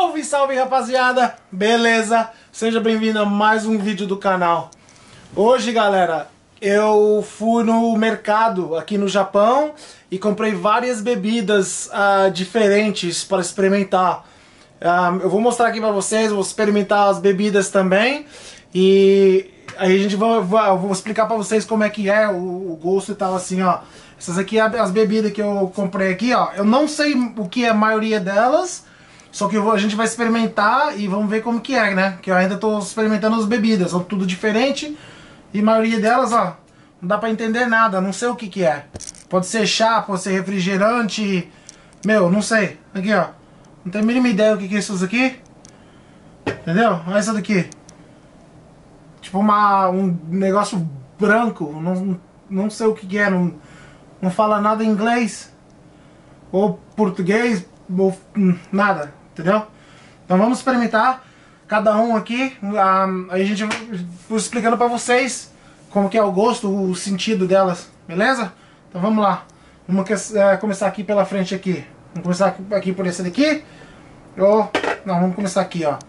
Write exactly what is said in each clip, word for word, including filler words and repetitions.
Salve, salve rapaziada, beleza? Seja bem-vindo a mais um vídeo do canal. Hoje, galera, eu fui no mercado aqui no Japão e comprei várias bebidas uh, diferentes para experimentar. Uh, eu vou mostrar aqui para vocês, vou experimentar as bebidas também e aí a gente vai, vai eu vou explicar para vocês como é que é o, o gosto e tal, assim, ó. Essas aqui as bebidas que eu comprei aqui, ó. Eu não sei o que é a maioria delas. Só que eu vou, a gente vai experimentar e vamos ver como que é, né? Que eu ainda tô experimentando as bebidas, são tudo diferente. E a maioria delas, ó, não dá pra entender nada, não sei o que que é. Pode ser chá, pode ser refrigerante. Meu, não sei. Aqui, ó. Não tenho a mínima ideia o que que é isso aqui. Entendeu? Olha essa daqui. Tipo uma, um negócio branco. Não, não sei o que que é. Não, não fala nada em inglês. Ou português. Ou nada. Entendeu? Então vamos experimentar cada um aqui. Um, aí a gente vai explicando pra vocês como que é o gosto, o sentido delas, beleza? Então vamos lá. Vamos é, começar aqui pela frente aqui. Vamos começar aqui por esse daqui. Oh, não, vamos começar aqui, ó.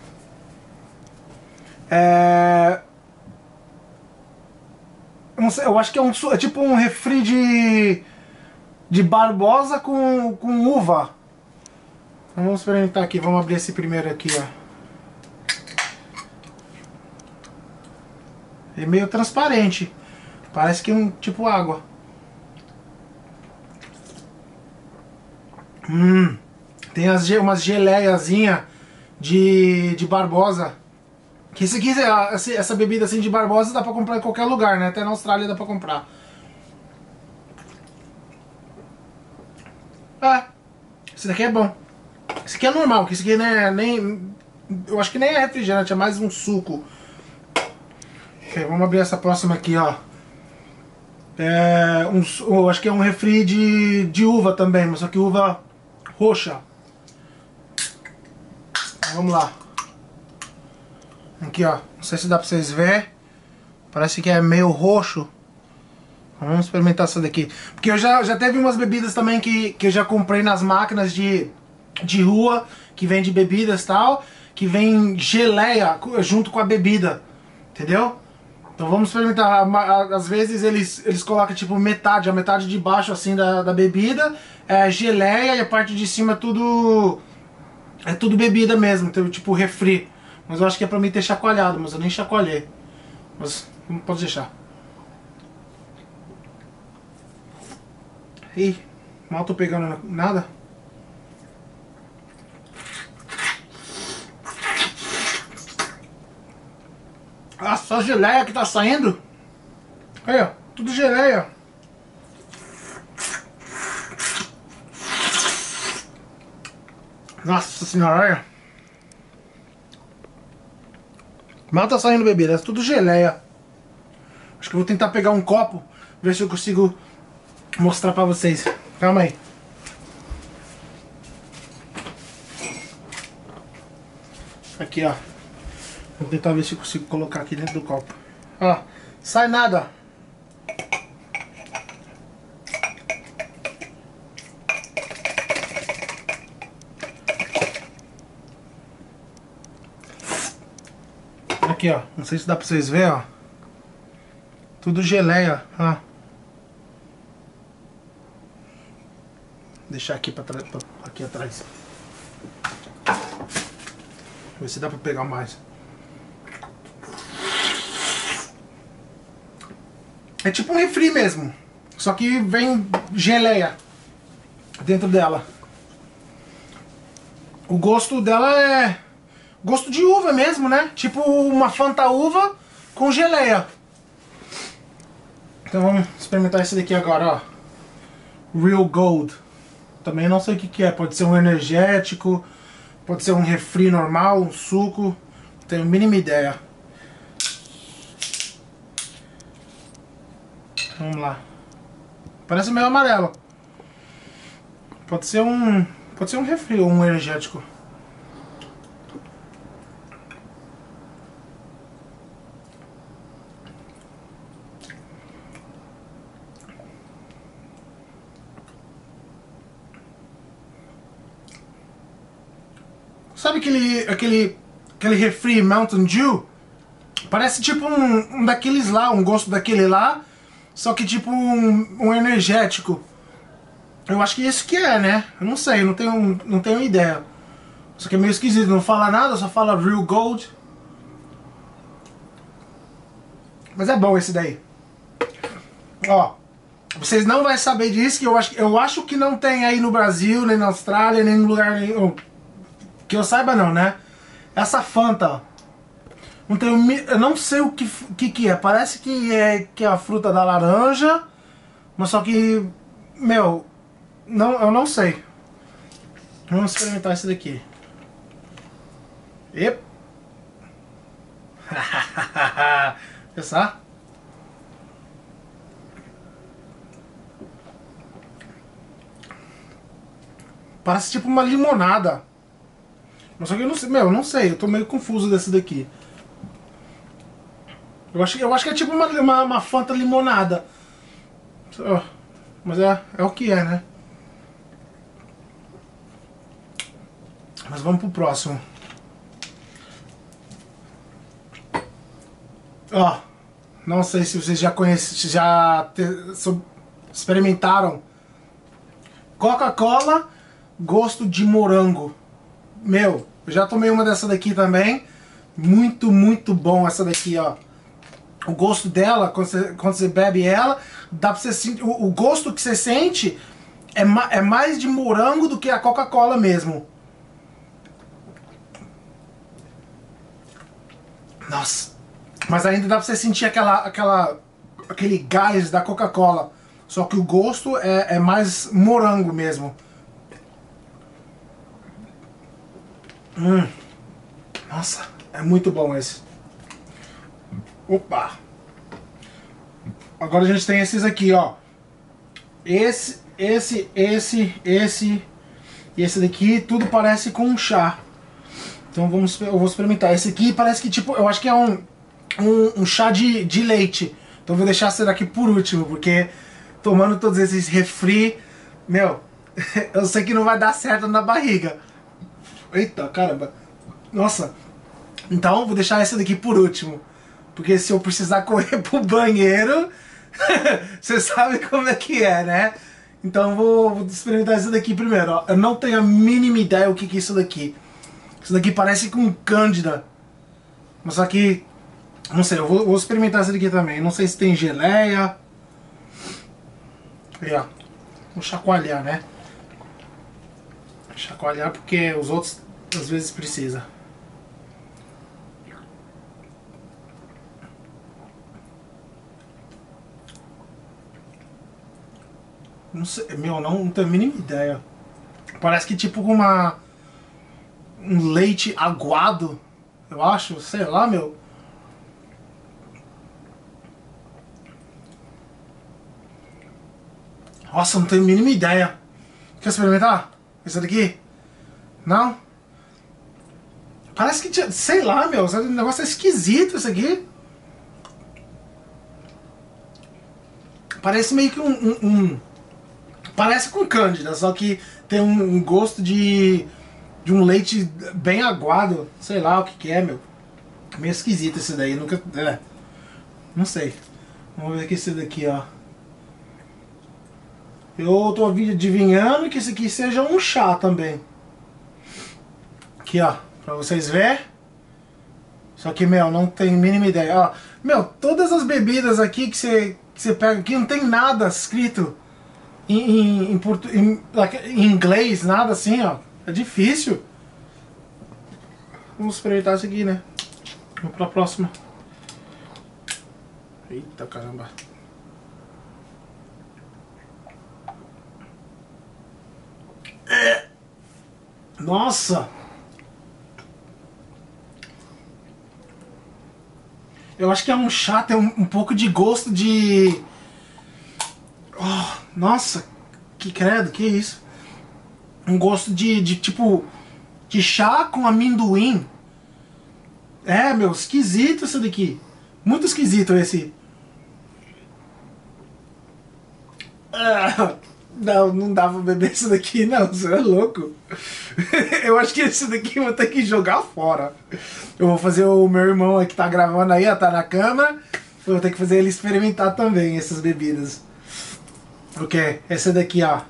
É... Não sei, eu acho que é, um, é tipo um refri de, de Barbosa com, com uva. Então vamos experimentar aqui, vamos abrir esse primeiro aqui, ó. É meio transparente. Parece que é um tipo água. Hum. Tem as, umas geleiazinhas de, de Barbosa. Que esse aqui, essa bebida assim de Barbosa dá pra comprar em qualquer lugar, né? Até na Austrália dá pra comprar. É. Esse daqui é bom. Esse aqui é normal, que esse aqui não é nem... Eu acho que nem é refrigerante, é mais um suco. Ok, vamos abrir essa próxima aqui, ó. É um, eu acho que é um refri de, de uva também, mas só que uva roxa. Então, vamos lá. Aqui, ó. Não sei se dá pra vocês verem. Parece que é meio roxo. Vamos experimentar essa daqui. Porque eu já, já teve umas bebidas também que, que eu já comprei nas máquinas de... de rua, que vende bebidas e tal, que vem geleia junto com a bebida, entendeu? Então vamos experimentar. Às vezes eles, eles colocam tipo metade, a metade de baixo assim da, da bebida é geleia e a parte de cima é tudo é tudo bebida mesmo, então, tipo refri. Mas eu acho que é pra mim ter chacoalhado, mas eu nem chacoalhei. Mas não posso deixar. Ih, mal tô pegando nada. Ah, só geleia que tá saindo. Aí, ó, tudo geleia. Nossa senhora, olha. Mal tá saindo bebida, é tudo geleia. Acho que eu vou tentar pegar um copo, ver se eu consigo mostrar pra vocês. Calma aí. Aqui, ó. Vou tentar ver se eu consigo colocar aqui dentro do copo. Ó, sai nada. Aqui, ó. Não sei se dá pra vocês verem, ó. Tudo geleia, ó. Deixar aqui pra trás, aqui atrás. Ver se dá pra pegar mais. É tipo um refri mesmo, só que vem geleia dentro dela. O gosto dela é gosto de uva mesmo, né? Tipo uma Fanta uva com geleia. Então vamos experimentar esse daqui agora, ó. Real Gold. Também não sei o que que é, pode ser um energético, pode ser um refri normal, um suco. Não tenho a mínima ideia. Vamos lá. Parece meio amarelo. Pode ser um... Pode ser um refri ou um energético. Sabe aquele, aquele, aquele refri Mountain Dew? Parece tipo um, um daqueles lá, um gosto daquele lá, só que tipo um, um energético. Eu acho que isso que é, né? Eu não sei, não tenho, não tenho ideia. Só que é meio esquisito, não fala nada, só fala Real Gold. Mas é bom esse daí. Ó, vocês não vão saber disso, que eu acho, eu acho que não tem aí no Brasil, nem na Austrália, nem no lugar nenhum. Que eu saiba não, né? Essa Fanta, ó. Não tenho, eu não sei o que, que que é. Parece que é, que é a fruta da laranja. Mas só que, meu, não, eu não sei. Vamos experimentar esse daqui. Ep. Pensar? Parece tipo uma limonada. Mas só que eu não sei, meu, eu não sei, eu tô meio confuso desse daqui. Eu acho, eu acho que é tipo uma, uma, uma Fanta limonada. Mas é, é o que é, né? Mas vamos pro próximo. Ó, não sei se vocês já conhecem, já te, so, experimentaram Coca-Cola gosto de morango. Meu, eu já tomei uma dessa daqui também. Muito, muito bom essa daqui, ó. O gosto dela, quando você, quando você bebe ela, dá pra você sentir. O, o gosto que você sente é, ma, é mais de morango do que a Coca-Cola mesmo. Nossa. Mas ainda dá pra você sentir aquela, aquela, aquele gás da Coca-Cola. Só que o gosto é, é mais morango mesmo. Hum. Nossa, é muito bom esse. Opa! Agora a gente tem esses aqui, ó. Esse, esse, esse, esse e esse daqui, tudo parece com um chá. Então vamos, eu vou experimentar. Esse aqui parece que tipo, eu acho que é um, um, um chá de, de leite. Então eu vou deixar esse daqui por último, porque tomando todos esses refri, meu, eu sei que não vai dar certo na barriga. Eita, caramba. Nossa. Então vou deixar esse daqui por último. Porque se eu precisar correr pro banheiro, você sabe como é que é, né? Então vou, vou experimentar esse daqui primeiro, ó. Eu não tenho a mínima ideia o que, que é isso daqui. Isso daqui parece com cândida. Mas só que, não sei, eu vou, vou experimentar esse daqui também. Não sei se tem geleia. Aí, ó. Vou chacoalhar, né? Chacoalhar porque os outros às vezes precisa. Não sei, meu, não, não tenho a mínima ideia. Parece que tipo uma um leite aguado, eu acho, sei lá, meu. Nossa, não tenho a mínima ideia. Quer experimentar? Esse daqui? Não? Parece que, sei lá, meu, o negócio é esquisito esse aqui. Parece meio que um... um, um parece com cândida, só que tem um, um gosto de... de um leite bem aguado. Sei lá o que que é, meu. Meio esquisito esse daí, nunca... É, não sei. Vamos ver aqui esse daqui, ó. Eu tô adivinhando que esse aqui seja um chá também. Aqui, ó, pra vocês verem. Só que, meu, não tem a mínima ideia. Ó, meu, todas as bebidas aqui que você, que você pega aqui, não tem nada escrito em, em, em, portu, em, em inglês, nada assim, ó. É difícil. Vamos experimentar isso aqui, né? Vamos pra próxima. Eita, caramba. É. Nossa! Eu acho que é um chá, tem um, um pouco de gosto de... Oh, nossa, que credo, que isso? Um gosto de, de tipo... de chá com amendoim. É, meu, esquisito isso daqui. Muito esquisito esse. Ah, Não, não dá pra beber isso daqui não, você é louco. Eu acho que esse daqui eu vou ter que jogar fora. Eu vou fazer o meu irmão aí que tá gravando aí, ó, tá na câmera. Eu vou ter que fazer ele experimentar também essas bebidas. Ok, esse daqui, ó.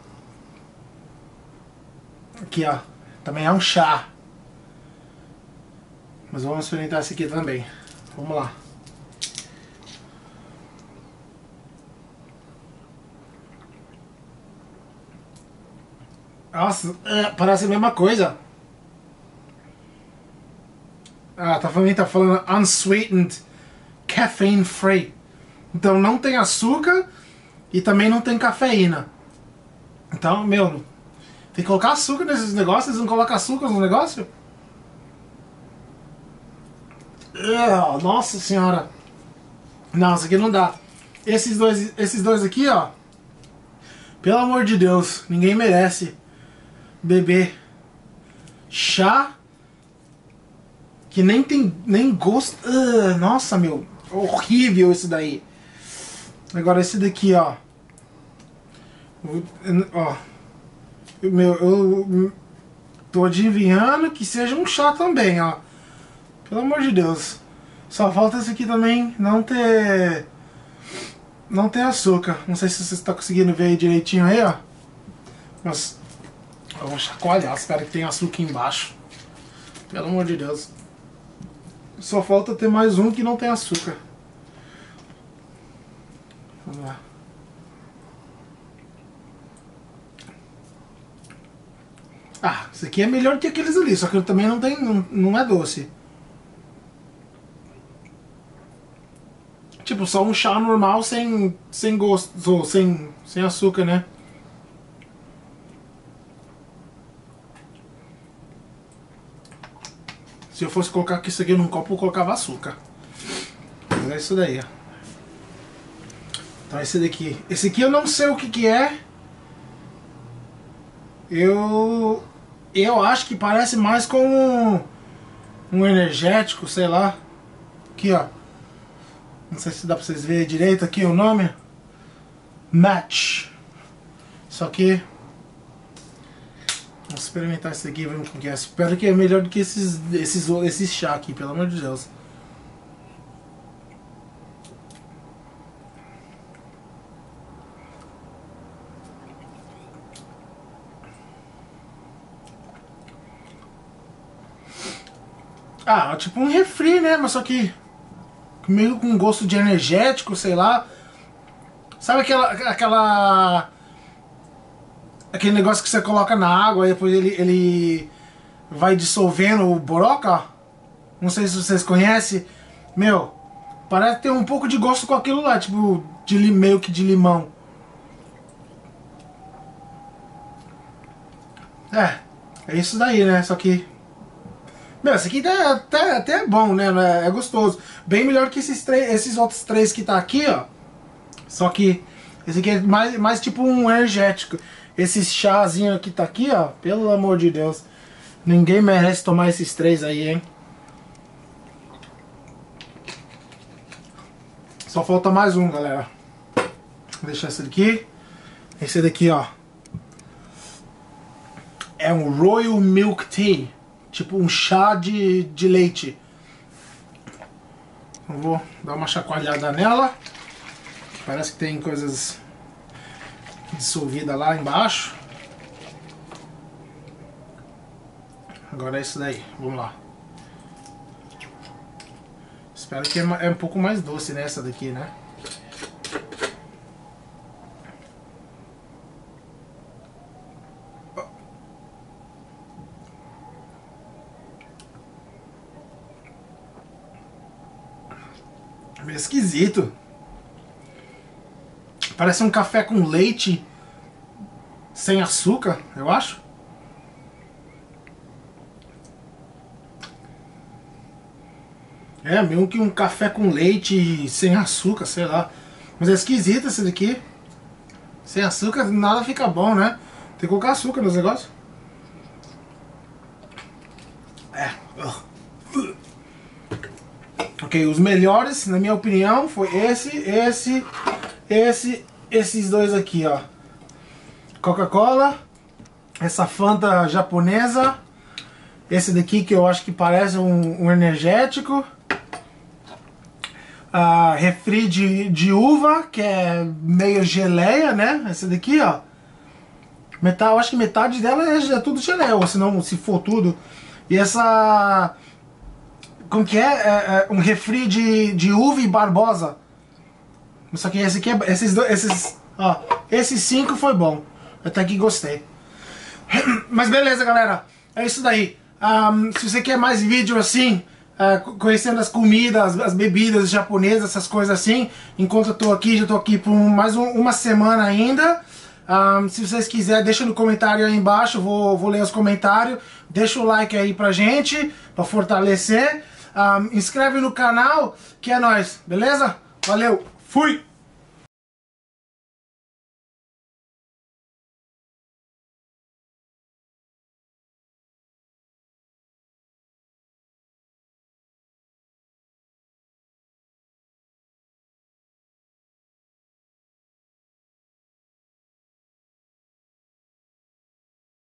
Aqui, ó. Também é um chá. Mas vamos experimentar esse aqui também. Vamos lá. Nossa, é, parece a mesma coisa. Ah, tá falando, tá falando unsweetened, caffeine free. Então não tem açúcar e também não tem cafeína. Então, meu, tem que colocar açúcar nesses negócios, eles não colocam açúcar no negócio? Ah, nossa senhora. Não, isso aqui não dá. Esses dois, esses dois aqui, ó. Pelo amor de Deus, ninguém merece beber chá que nem tem nem gosto. Uh, nossa, meu, horrível esse daí. Agora esse daqui, ó. Ó. Meu, eu tô adivinhando que seja um chá também, ó. Pelo amor de Deus. Só falta esse aqui também não ter não ter açúcar. Não sei se você está conseguindo ver aí direitinho aí, ó. Mas eu vou chacoalhar, espero que tenha açúcar embaixo. Pelo amor de Deus. Só falta ter mais um que não tem açúcar. Vamos lá. Ah, esse aqui é melhor que aqueles ali, só que ele também não tem, não, não é doce. Tipo, só um chá normal sem, sem gosto, ou sem, sem açúcar, né? Se eu fosse colocar isso aqui num copo, eu colocava açúcar. Mas é isso daí, ó. Então esse daqui. Esse aqui eu não sei o que que é. Eu... Eu acho que parece mais com um, um energético, sei lá. Aqui, ó. Não sei se dá pra vocês verem direito aqui o nome. Match. Só que... Vamos experimentar isso aqui, vamos com que é. Espero que é melhor do que esses, esses, esses chá aqui, pelo amor de Deus. Ah, tipo um refri, né? Mas só que meio com gosto de energético, sei lá. Sabe aquela... aquela aquele negócio que você coloca na água e depois ele, ele vai dissolvendo o boroca? Não sei se vocês conhecem. Meu, parece ter um pouco de gosto com aquilo lá, tipo, de meio que de limão. É, é isso daí, né? Só que... Meu, esse aqui é até, até é bom, né? É gostoso. Bem melhor que esses, três, esses outros três que tá aqui, ó. Só que esse aqui é mais, mais tipo um energético. Esse chazinho que tá aqui, ó. Pelo amor de Deus. Ninguém merece tomar esses três aí, hein? Só falta mais um, galera. Vou deixar esse daqui. Esse daqui, ó. É um Royal Milk Tea. Tipo um chá de, de leite. Eu vou dar uma chacoalhada nela. Parece que tem coisas dissolvidas lá embaixo. Agora é isso daí. Vamos lá. Espero que é um pouco mais doce nessa daqui, né? Meio esquisito. Parece um café com leite sem açúcar, eu acho. É, meio que um café com leite sem açúcar, sei lá. Mas é esquisito esse daqui. Sem açúcar nada fica bom, né? Tem que colocar açúcar nos negócios. É. Ok, os melhores, na minha opinião, foi esse, esse, esse, esses dois aqui, ó. Coca-Cola, essa Fanta japonesa, esse daqui que eu acho que parece um, um energético, uh, refri de, de uva, que é meio geleia, né? Esse daqui, ó. Metade, eu acho que metade dela é, é tudo geleia, ou se não, se for tudo. E essa... Como que é? É, é um refri de, de uva e Barbosa. Só que esse aqui é... Esses, dois, esses, ó, esses cinco foi bom. Até que gostei. Mas beleza, galera. É isso daí. Um, se você quer mais vídeo assim, uh, conhecendo as comidas, as, as bebidas japonesas, essas coisas assim, enquanto eu tô aqui, já tô aqui por mais um, uma semana ainda. Um, se vocês quiserem, deixa no comentário aí embaixo, vou, vou ler os comentários. Deixa o like aí pra gente, pra fortalecer. Um, inscreve no canal, que é nóis, beleza? Valeu, fui!